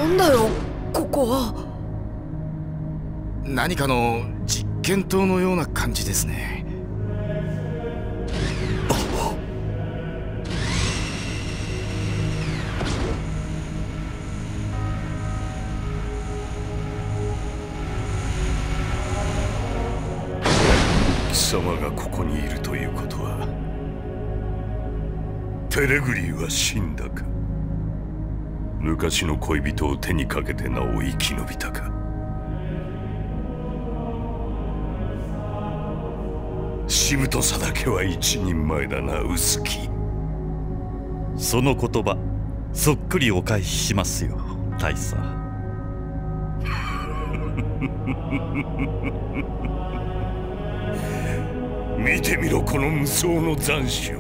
なんだよここは。 何かの実験棟のような感じですね。 貴様がここにいるということは、テレグリーは死んだか。昔の恋人を手にかけてなお生き延びたか。しぶとさだけは一人前だな、臼木。 その言葉そっくりお返ししますよ、大佐。 見てみろ、この無双の残滓。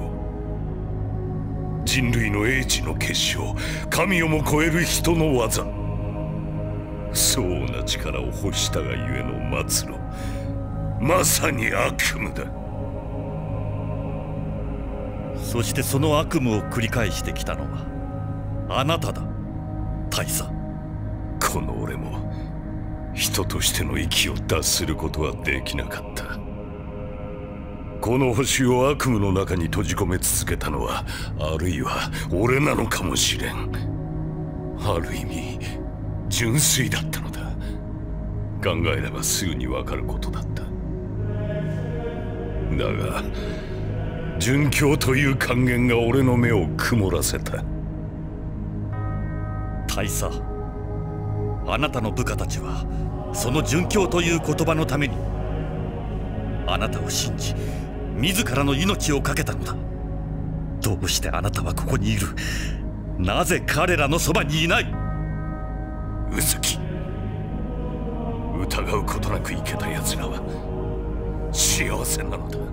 人類の英知の結晶、神をも超える人の技。そうな力を欲したがゆえの末路、まさに悪夢だ。 そしてその悪夢を繰り返してきたのはあなただ、大佐。 この俺も人としての息を脱することはできなかった。この星を悪夢の中に閉じ込め続けたのは、あるいは俺なのかもしれん。ある意味純粋だったのだ。考えればすぐにわかることだった。だが殉教という還元が俺の目を曇らせた。 大佐、あなたの部下たちはその殉教という言葉のためにあなたを信じ、自らの命を懸けたのだ。どうしてあなたはここにいる？なぜ彼らのそばにいない？ 臼木、疑うことなく生けた奴らは幸せなのだ。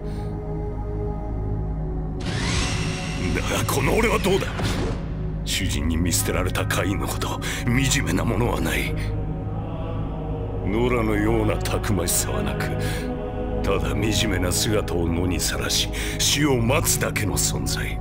だがこの俺はどうだ。主人に見捨てられたカインのほど惨めなものはない。ノラのようなたくましさはなく、ただ惨めな姿を野にさらし死を待つだけの存在。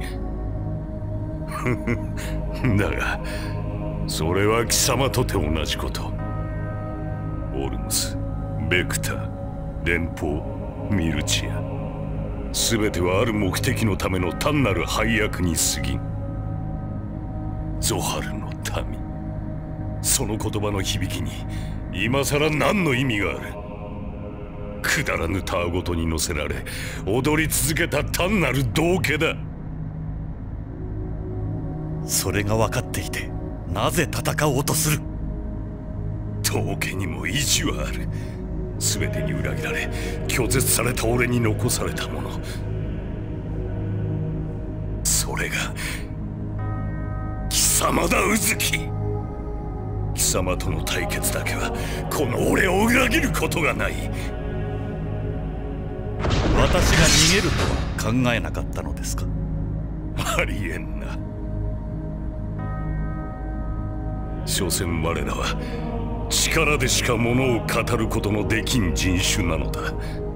だがそれは貴様とて同じこと。オルムス、ベクター、連邦、ミルチア、全てはある目的のための単なる配役に過ぎん。ゾハルの民、その言葉の響きに今さら何の意味がある。くだらぬたわごとに乗せられ踊り続けた単なる道化だ。 それが分かっていてなぜ戦おうとする？ 道化にも意地はある。全てに裏切られ拒絶された俺に残されたもの、それが貴様だ、臼木。貴様との対決だけはこの俺を裏切ることがない。 私が逃げるとは考えなかったのですか？ ありえんな。所詮我らは力でしか物を語ることのできん人種なのだ。